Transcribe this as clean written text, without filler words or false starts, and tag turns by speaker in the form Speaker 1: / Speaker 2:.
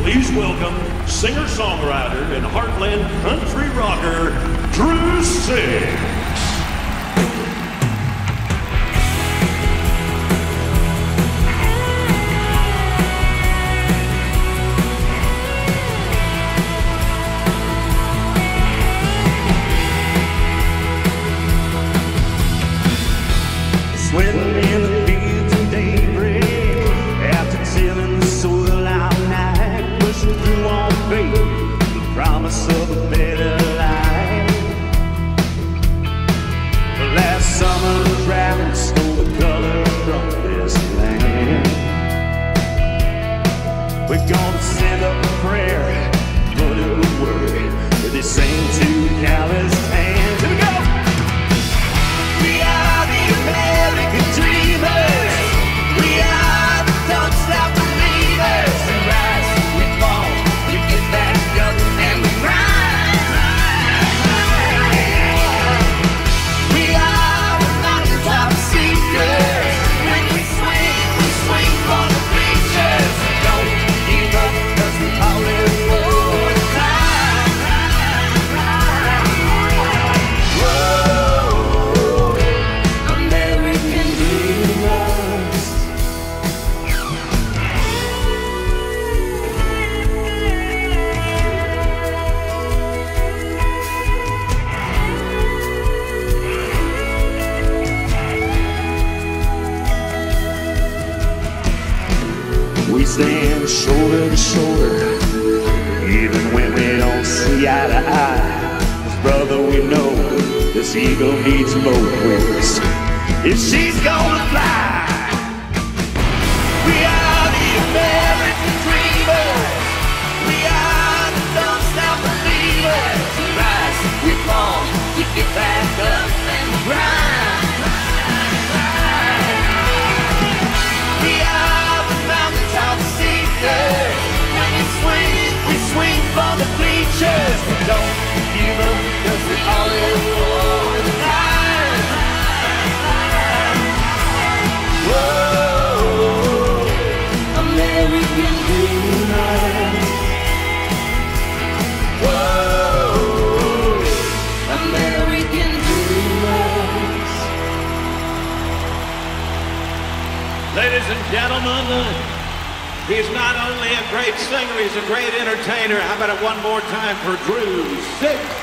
Speaker 1: Please welcome singer-songwriter and heartland country rocker, Drew Six.
Speaker 2: Sweating in the fields of daybreak, after tilling the soil all night, pushing through on faith, the promise of a better life. The last summer the drought stole the color from this land. We're gonna send up a prayer, put in the word, with this same two calloused hands. Here we go! We are the American dreamers. We are the don't stop believers. We rise, we fall, we get back up and we rise. We are the mountaintop seekers. When we swing for the bleachers. Don't give up, 'cause we all live for the time. Whoa, American dreamers. We stand shoulder to shoulder, even when we don't see eye to eye. 'Cause brother, we know this eagle needs both wings if she's gonna fly. We are the American dreamers. We are the don't stop believers. We rise, we fall, we get back up and grind. We are the mountaintop seekers. When we swing for the bleachers. We don't give up, 'cause we all live for the night. Whoa, American dreamers. Whoa, American dreamers.
Speaker 1: Ladies and gentlemen, he's not only a great singer, he's a great entertainer. How about it one more time for Drew Six?